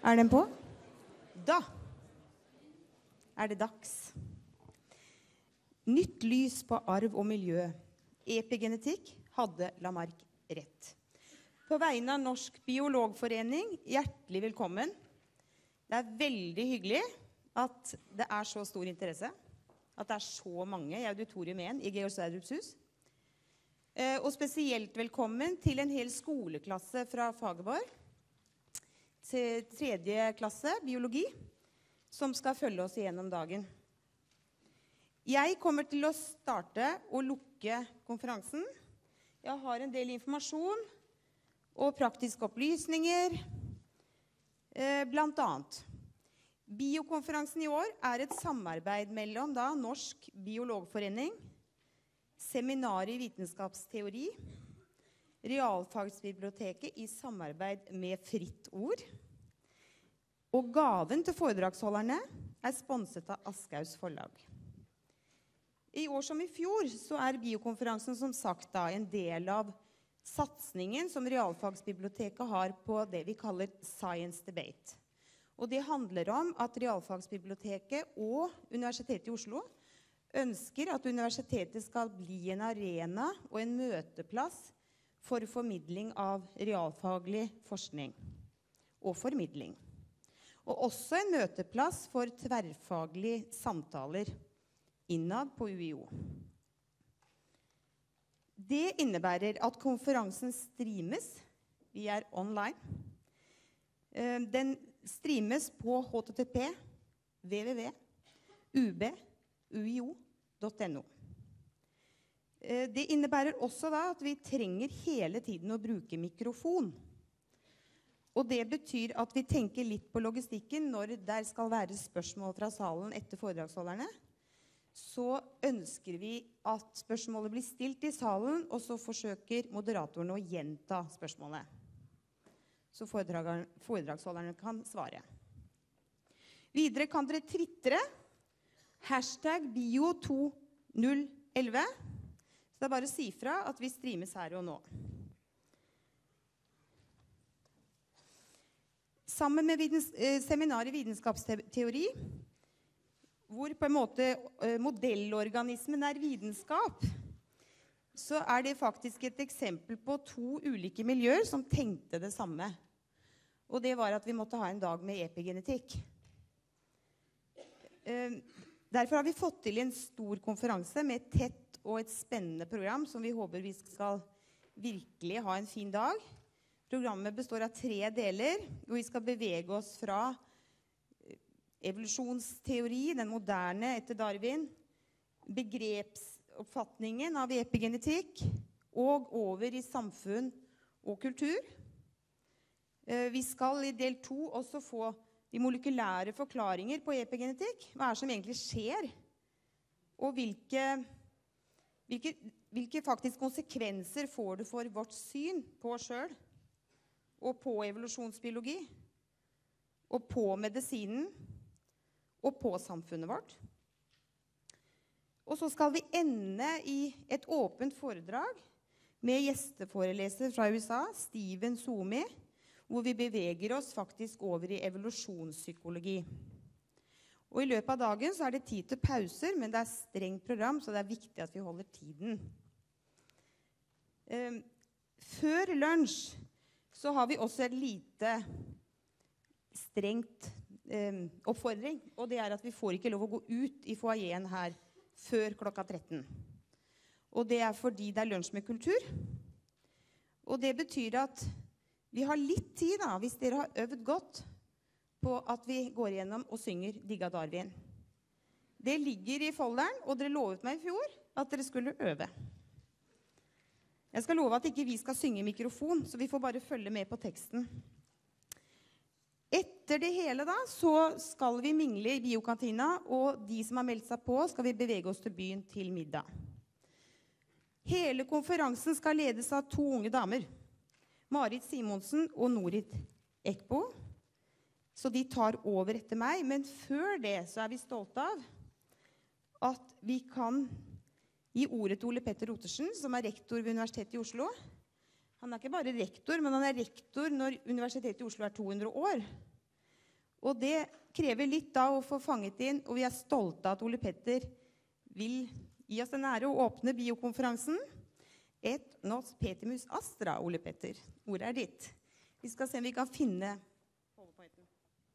Er den på? Da er det dags. Nytt lys på arv og miljø. Epigenetikk hadde Lamarck rett. På vegne av Norsk Biologforening, hjertelig velkommen. Det er veldig hyggelig at det er så stor interesse, at det er så mange i auditorium 1 i Georg Sverdrups hus. Og spesielt velkommen til en hel skoleklasse fra Fagerborg, til 3. klasse, biologi, som skal følge oss igjennom dagen. Jeg kommer til å starte og lukke konferansen. Jeg har en del informasjon og praktiske opplysninger, blant annet. Biokonferansen i år er et samarbeid mellom Norsk Biologforening, Seminar i vitenskapsteori, Realfagsbiblioteket i samarbeid med Fritt Ord, og gaven til foredragsholderne er sponset av Aschehougs forlag. I år som i fjor så er biokonferansen som sagt en del av satsningen som Realfagsbiblioteket har på det vi kaller Science Debate. Og det handler om at Realfagsbiblioteket og Universitetet i Oslo ønsker at universitetet skal bli en arena og en møteplass for formidling av realfaglig forskning og formidling. Og også en møteplass for tverrfaglige samtaler innad på UiO. Det innebærer at konferansen streames. Vi er online. Den streames på http www.ub.uio.no. Det innebærer også at vi trenger hele tiden å bruke mikrofon. Og det betyr at vi tenker litt på logistikken når der skal være spørsmål fra salen etter foredragsholderne. Så ønsker vi at spørsmålet blir stilt i salen, og så forsøker moderatorene å gjenta spørsmålet. Så foredragsholderne kan svare. Videre kan dere twittre #bio2011. Så det er bare å si fra at vi streames her og nå. Sammen med Seminar i vitenskapsteori, hvor på en måte modellorganismen er vitenskap, så er det faktisk et eksempel på 2 ulike miljøer som tenkte det samme. Og det var at vi måtte ha en dag med epigenetikk. Derfor har vi fått til en stor konferanse med et tett og et spennende program som vi håper vi skal virkelig ha en fin dag. Programmet består av 3 deler, hvor vi skal bevege oss fra evolusjonsteori, den moderne etter Darwin, begrepsoppfatningen av epigenetikk, og over i samfunn og kultur. Vi skal i del 2 også få de molekylære forklaringer på epigenetikk. Hva er det som egentlig skjer? Og hvilke faktisk konsekvenser får det for vårt syn på oss selv, og på evolusjonsbiologi, og på medisinen, og på samfunnet vårt. Og så skal vi ende i et åpent foredrag med gjesteforeleser fra USA, Steven Suomi, hvor vi beveger oss faktisk over i evolusjonspsykologi. Og i løpet av dagen så er det tid til pauser, men det er strengt program, så det er viktig at vi holder tiden. Før lunsj så har vi også et lite strengt oppfordring, og det er at vi får ikke lov å gå ut i foajeen her før klokka 13. Og det er fordi det er lunsj med kultur. Og det betyr at vi har litt tid hvis dere har øvd godt på at vi går igjennom og synger Digga Darwin. Det ligger i folderen, og dere lovet meg i fjor at dere skulle øve. Jeg skal love at ikke vi skal synge i mikrofon, så vi får bare følge med på teksten. Etter det hele så skal vi mingle i biokantina, og de som har meldt seg på skal vi bevege oss til byen til middag. Hele konferansen skal ledes av 2 unge damer, Marit Simonsen og Norit Ekbo. Så de tar over etter meg, men før det så er vi stolte av at vi kan gi ordet til Ole Petter Ottersen, som er rektor ved Universitetet i Oslo. Han er ikke bare rektor, men han er rektor når Universitetet i Oslo er 200 år. Og det krever litt da å få fanget inn, og vi er stolte av at Ole Petter vil gi oss den ære å åpne biokonferansen. Et nos petimus astra, Ole Petter. Ordet er ditt. Vi skal se om vi kan finne PowerPointen.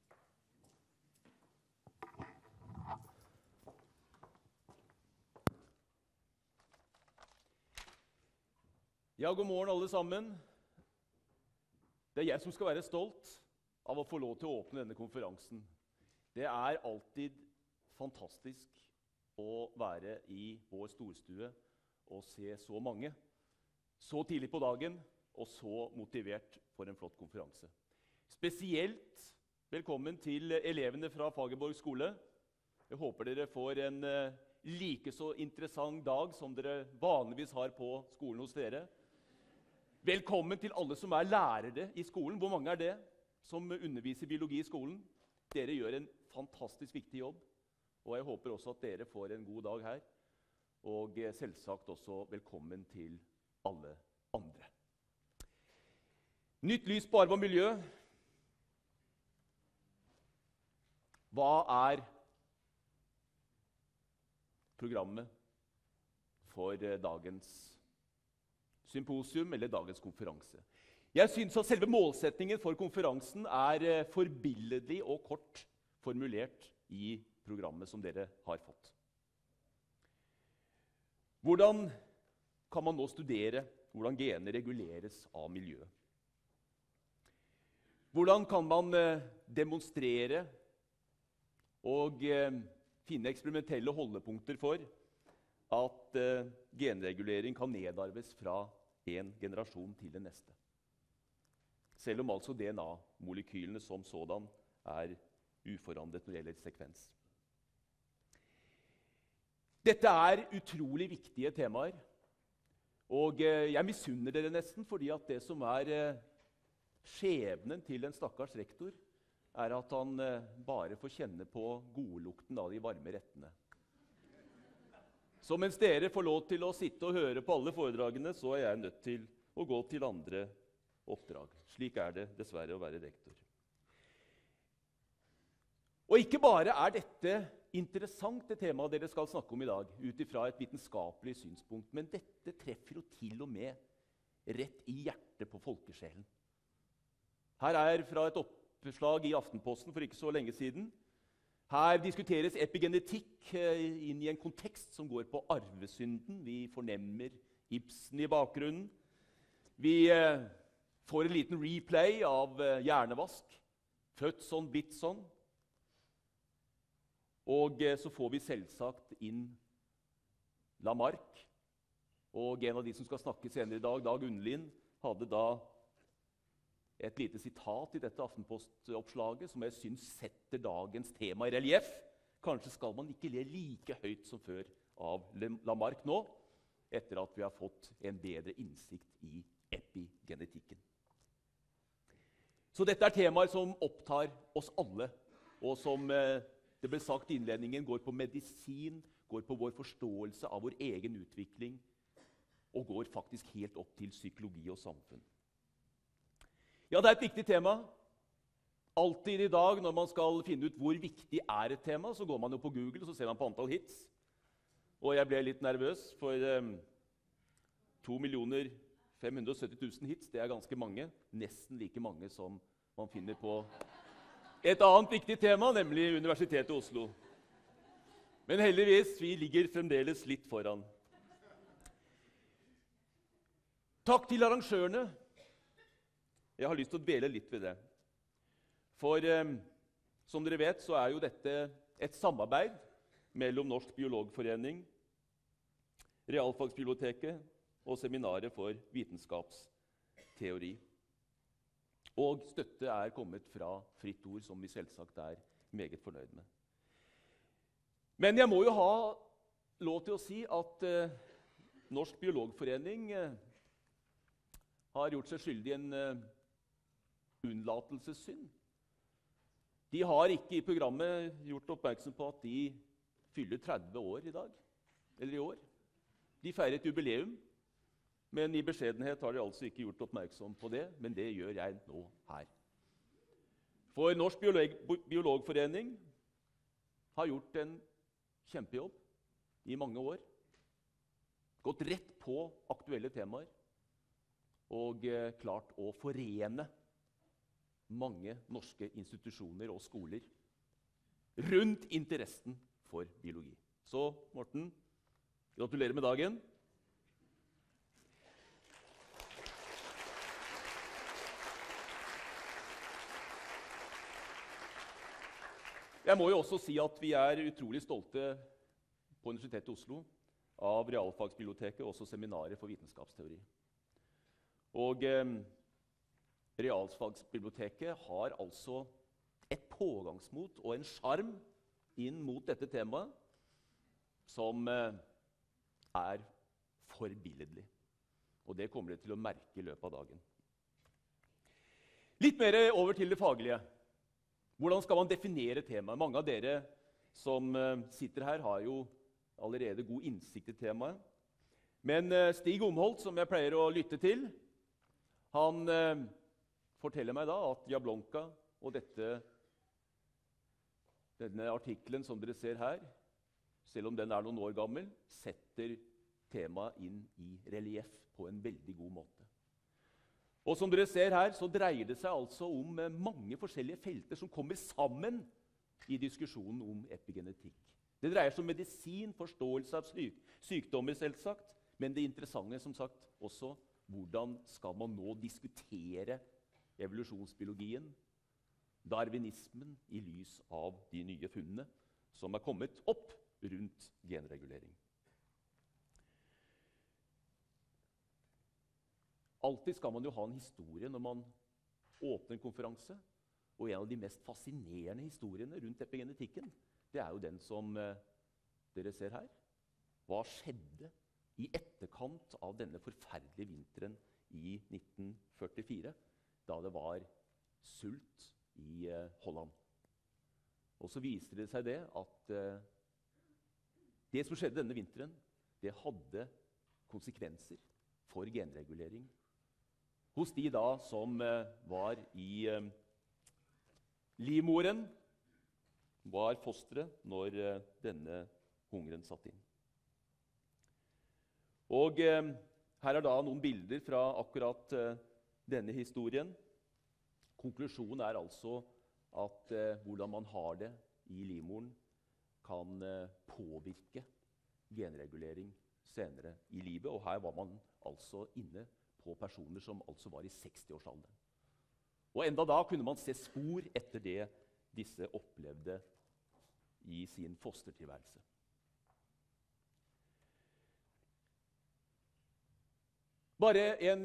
Ja, god morgen alle sammen. Det er jeg som skal være stolt av å få lov til å åpne denne konferansen. Det er alltid fantastisk å være i vår storstue og se så mange, så tidlig på dagen og så motivert for en flott konferanse. Spesielt velkommen til elevene fra Fagerborg skole. Jeg håper dere får en like så interessant dag som dere vanligvis har på skolen hos dere. Velkommen til alle som er lærere i skolen. Hvor mange er det som underviser biologi i skolen? Dere gjør en fantastisk viktig jobb, og jeg håper også at dere får en god dag her. Og selvsagt også velkommen til alle andre. Nytt lys på arv og miljø. Hva er programmet for dagens symposium eller dagens konferanse? Jeg synes at selve målsetningen for konferansen er forbilledlig og kort formulert i programmet som dere har fått. Hvordan kan man nå studere hvordan gener reguleres av miljøet? Hvordan kan man demonstrere og finne eksperimentelle holdepunkter for at genregulering kan nedarves fra en generasjon til den neste? Selv om altså DNA-molekylene som sådan er uforandret når det gjelder sekvens. Dette er utrolig viktige temaer, og jeg misunner dere nesten, fordi at det som er skjebnen til en stakkars rektor, er at han bare får kjenne på godlukten av de varme rettene. Så mens dere får lov til å sitte og høre på alle foredragene, så er jeg nødt til å gå til andre oppdrag. Slik er det dessverre å være rektor. Og ikke bare er dette interessant, det temaet dere skal snakke om i dag, ut ifra et vitenskapelig synspunkt, men dette treffer jo til og med rett i hjertet på folkesjelen. Her er fra et oppslag i Aftenposten for ikke så lenge siden. Her diskuteres epigenetikk inn i en kontekst som går på arvesynden. Vi fornemmer Ibsen i bakgrunnen. Vi får en liten replay av hjernevask. Født sånn, blitt sånn. Og så får vi selvsagt inn Lamarck. Og en av de som skal snakke senere i dag, Dag Unnelin, hadde da et lite sitat i dette Aftenpost-oppslaget som jeg synes setter dagens tema i relief. Kanskje skal man ikke le like høyt som før av Lamarck nå, etter at vi har fått en bedre innsikt i epigenetikken. Så dette er temaer som opptar oss alle, og som det ble sagt i innledningen, går på medisin, går på vår forståelse av vår egen utvikling, og går faktisk helt opp til psykologi og samfunn. Ja, det er et viktig tema. Alltid i dag når man skal finne ut hvor viktig er et tema, så går man jo på Google og så ser man på antall hits. Og jeg ble litt nervøs, for 2 570 000 hits, det er ganske mange. Nesten like mange som man finner på et annet viktig tema, nemlig Universitetet i Oslo. Men heldigvis, vi ligger fremdeles litt foran. Takk til arrangørene. Jeg har lyst til å dvele litt ved det. For som dere vet, så er jo dette et samarbeid mellom Norsk biologforening, Realfagsbiblioteket og Seminaret for vitenskapsteori. Og støtte er kommet fra Fritt Ord, som vi selvsagt er meget fornøyd med. Men jeg må jo ha lov til å si at Norsk biologforening har gjort seg skyldig i en unnlatelsessynd. De har ikke i programmet gjort oppmerksom på at de fyller 30 år i dag, eller i år. De feirer et jubileum, men i beskjedenhet har de altså ikke gjort oppmerksom på det, men det gjør jeg nå her. For Norsk biologforening har gjort en kjempejobb i mange år. Gått rett på aktuelle temaer og klart å forene mange norske institusjoner og skoler rundt interessen for biologi. Så, Morten, gratulerer med dagen. Jeg må jo også si at vi er utrolig stolte på Universitetet i Oslo av realfagsbiblioteket og også seminaret for vitenskapsteori. Og realfagsbiblioteket har altså et pågangsmot og en sjarm inn mot dette temaet som er forbilledlig. Og det kommer dere til å merke i løpet av dagen. Litt mer over til det faglige. Hvordan skal man definere temaet? Mange av dere som sitter her, har jo allerede god innsikt i temaet. Men Stig Omholt, som jeg pleier å lytte til, han forteller meg da at Jablonka og denne artikkelen som dere ser her, selv om den er noen år gammel, setter temaet inn i relief på en veldig god måte. Og som dere ser her, så dreier det seg altså om mange forskjellige felter som kommer sammen i diskusjonen om epigenetikk. Det dreier seg om medisin, forståelse av sykdommer, selvsagt, men det interessante som sagt også hvordan skal man nå diskutere evolusjonsbiologien, darwinismen, i lys av de nye funnene som er kommet opp rundt genregulering. Alltid skal man jo ha en historie når man åpner en konferanse. Og en av de mest fascinerende historiene rundt epigenetikken, det er jo den som dere ser her. Hva skjedde i etterkant av denne forferdelige vinteren i 1944, da det var sult i Holland? Og så viste det seg det at det som skjedde denne vinteren, det hadde konsekvenser for genregulering hos de da som var i livmoren, var fostre når denne hungeren satt inn. Og her er da noen bilder fra akkurat denne historien. Konklusjonen er altså at hvordan man har det i livmoren kan påvirke genregulering senere i livet. Og her var man altså inne på personer som altså var i 60-årsalderen. Og enda da kunne man se spor etter det disse opplevde i sin fostertilværelse. Bare en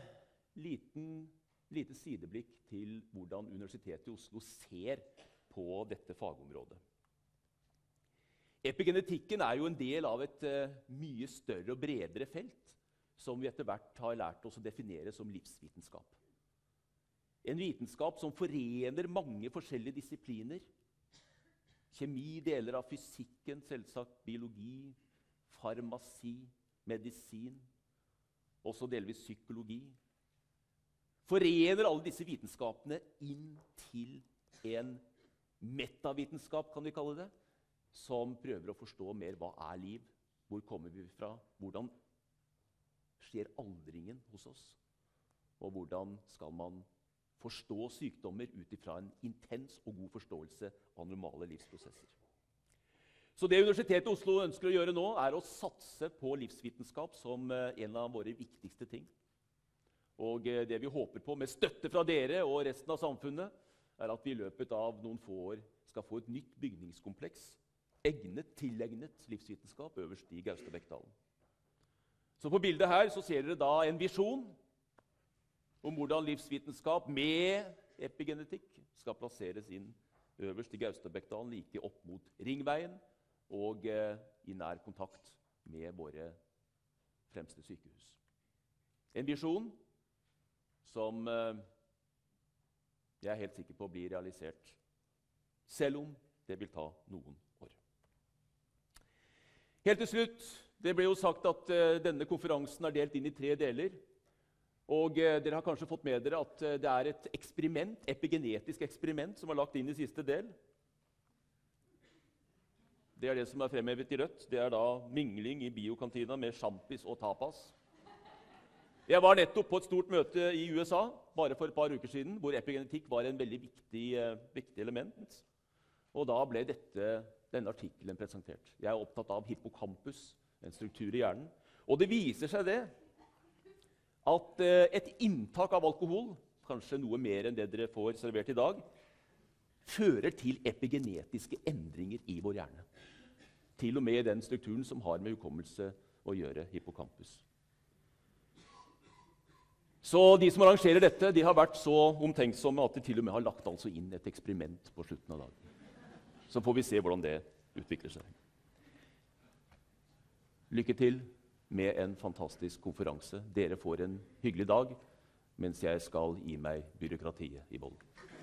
lite sideblikk til hvordan Universitetet i Oslo ser på dette fagområdet. Epigenetikken er jo en del av et mye større og bredere felt, som vi etter hvert har lært oss å definere som livsvitenskap. En vitenskap som forener mange forskjellige disipliner. Kjemi, deler av fysikken, selvsagt biologi, farmasi, medisin, også delvis psykologi. Forener alle disse vitenskapene inn til en metavitenskap, kan vi kalle det, som prøver å forstå mer hva er liv, hvor kommer vi fra, hvordan skjer aldringen hos oss, og hvordan skal man forstå sykdommer ut ifra en intens og god forståelse av normale livsprosesser. Så det Universitetet i Oslo ønsker å gjøre nå, er å satse på livsvitenskap som en av våre viktigste ting. Og det vi håper på med støtte fra dere og resten av samfunnet, er at vi i løpet av noen få år skal få et nytt bygningskompleks tilegnet livsvitenskap øverst i Gaustadbekkdalen. Så på bildet her så ser dere da en visjon om hvordan livsvitenskap med epigenetikk skal plasseres inn øverst i Gaustadbekkdalen, like opp mot Ringveien og i nær kontakt med våre fremste sykehus. En visjon som jeg er helt sikker på blir realisert, selv om det vil ta noen år. Helt til slutt, det ble jo sagt at denne konferansen er delt inn i 3 deler. Og dere har kanskje fått med dere at det er et eksperiment, epigenetisk eksperiment som er lagt inn i siste del. Det er det som er fremhevet i rødt. Det er da mingling i biokantina med sjampis og tapas. Jeg var nettopp på et stort møte i USA, bare for et par uker siden, hvor epigenetikk var en veldig viktig element. Og da ble denne artikkelen presentert. Jeg er opptatt av hippocampus, en struktur i hjernen. Og det viser seg det, at et inntak av alkohol, kanskje noe mer enn det dere får servert i dag, fører til epigenetiske endringer i vår hjerne. Til og med den strukturen som har med hukommelse å gjøre, hippocampus. Så de som arrangerer dette, de har vært så omtenksomme at de til og med har lagt altså inn et eksperiment på slutten av dagen. Så får vi se hvordan det utvikler seg. Lykke til med en fantastisk konferanse. Dere får en hyggelig dag, mens jeg skal gi meg byråkratiet i bollen.